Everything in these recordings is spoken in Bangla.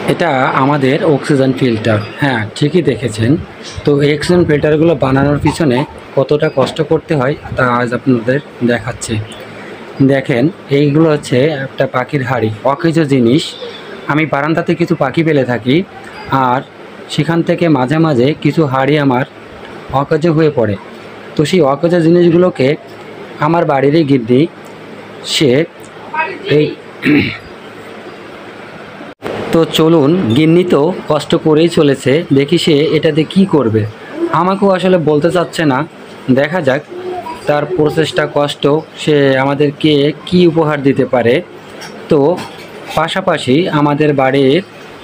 এটা আমাদের অক্সিজেন ফিল্টার। হ্যাঁ, ঠিকই দেখেছেন। তো এই অক্সিজেন ফিল্টারগুলো বানানোর পিছনে কতটা কষ্ট করতে হয় তা আজ আপনাদের দেখাচ্ছি। দেখেন, এইগুলো হচ্ছে একটা পাখির হাড়ি, অকেজ জিনিস। আমি বারান্দাতে কিছু পাখি পেলে থাকি, আর সেখান থেকে মাঝে মাঝে কিছু হাড়ি আমার অকেজ হয়ে পড়ে। তো সেই অকেজ জিনিসগুলোকে আমার বাড়িরই গিন্নি সে এই তো চলুন, গিন্নি তো কষ্ট করেই চলেছে, দেখি সে এটাতে কি করবে। আমাকেও আসলে বলতে চাচ্ছে না, দেখা যাক তার প্রচেষ্টা কষ্ট সে আমাদেরকে কি উপহার দিতে পারে। তো পাশাপাশি আমাদের বাড়ির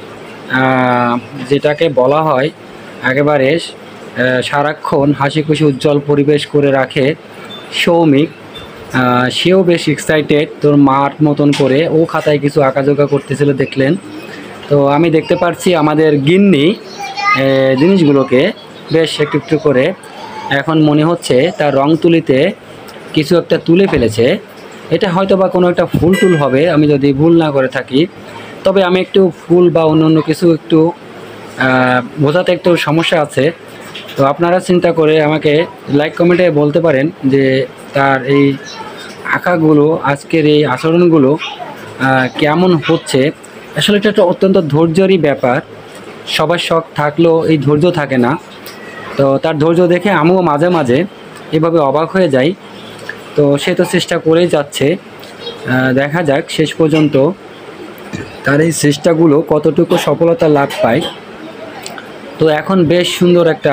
যেটাকে বলা হয় একেবারে সারাক্ষণ হাসি খুশি উজ্জ্বল পরিবেশ করে রাখে সৌমিক, সেও বেশ এক্সাইটেড তোর মার মতন করে। ও খাতায় কিছু আঁকাঝোঁকা করতেছিল দেখলেন। তো আমি দেখতে পাচ্ছি আমাদের গিন্নি জিনিসগুলোকে বেশ একটু একটু করে, এখন মনে হচ্ছে তার রং তুলিতে কিছু একটা তুলে ফেলেছে। এটা হয়তো বা কোনো একটা ফুল টুল হবে, আমি যদি ভুল না করে থাকি। তবে আমি একটু ফুল বা অন্য অন্য কিছু একটু বোঝাতে একটু সমস্যা আছে। তো আপনারা চিন্তা করে আমাকে লাইক কমেন্টে বলতে পারেন যে তার এই আঁকাগুলো, আজকের এই আচরণগুলো কেমন হচ্ছে। আসলে এটা একটা অত্যন্ত ধৈর্যেরই ব্যাপার। সবার শখ থাকলেও এই ধৈর্য থাকে না। তো তার ধৈর্য দেখে আমিও মাঝে মাঝে এভাবে অবাক হয়ে যাই। তো সে তো চেষ্টা করেই যাচ্ছে, দেখা যাক শেষ পর্যন্ত তার এই চেষ্টাগুলো কতটুকু সফলতা লাভ পায়। তো এখন বেশ সুন্দর একটা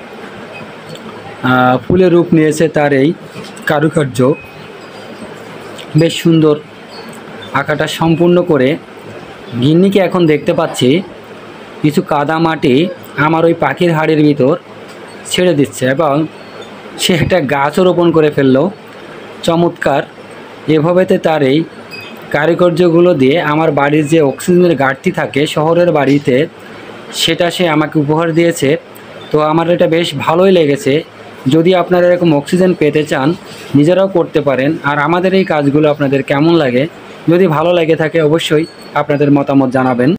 ফুলের রূপ নিয়েছে তার এই কারুকার্য। বেশ সুন্দর আঁকাটা সম্পূর্ণ করে গিন্নিকে এখন দেখতে পাচ্ছি কিছু কাদা মাটি আমার ওই পাখির হাড়ির ভিতর ছেড়ে দিচ্ছে, এবং সে একটা গাছও রোপণ করে ফেললো। চমৎকার। এভাবেতে তার এই কারুকার্যগুলো দিয়ে আমার বাড়ির যে অক্সিজেনের ঘাটতি থাকে শহরের বাড়িতে, সেটা সে আমাকে উপহার দিয়েছে। তো আমার এটা বেশ ভালোই লেগেছে। যদি আপনারা এরকম অক্সিজেন পেতে চান, নিজেরাও করতে পারেন। আর আমাদের এই কাজগুলো আপনাদের কেমন লাগে, যদি ভালো লেগে থাকে অবশ্যই আপনাদের মতামত জানাবেন।